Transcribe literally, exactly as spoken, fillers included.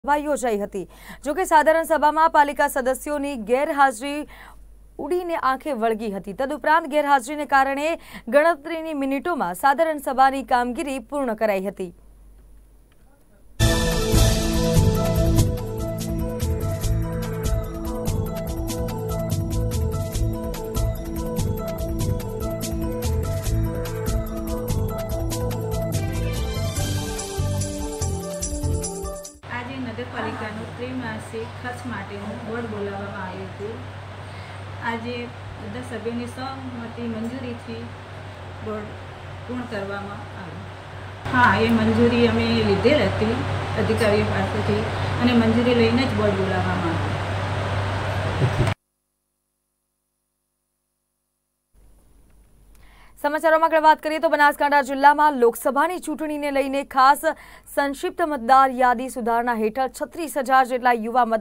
સભા યોજાઈ હતી। જોકે સાધારણ સભામાં પાલિકા સદસ્યોની ગેરહાજરી ઉડીને આંખે વળગી હતી। તદુપરાંત ગેરહાજરીને કારણે ગણતરીની મિનિટોમાં સાધારણ સભાની કામગીરી પૂર્ણ કરાઈ હતી। નગરપાલિકાનું ત્રિમાસિક ખર્ચ માટેનું બોર્ડ બોલાવવામાં આવ્યું હતું। આજે બધા સભ્યોની સહમતી મંજૂરીથી બોર્ડ પૂર્ણ કરવામાં આવ્યું। હા, એ મંજૂરી અમે લીધેલ હતી અધિકારીઓ પાસેથી અને મંજૂરી લઈને જ બોર્ડ બોલાવવામાં આવ્યું। સમાચારોમાં આગળ વાત કરીએ તો બનાસકાંઠા જિલ્લામાં લોકસભાની ચૂંટણીને લઈને ખાસ સંક્ષિપ્ત મતદાર યાદી સુધારણા હેઠળ છત્રીસ હજાર જેટલા યુવા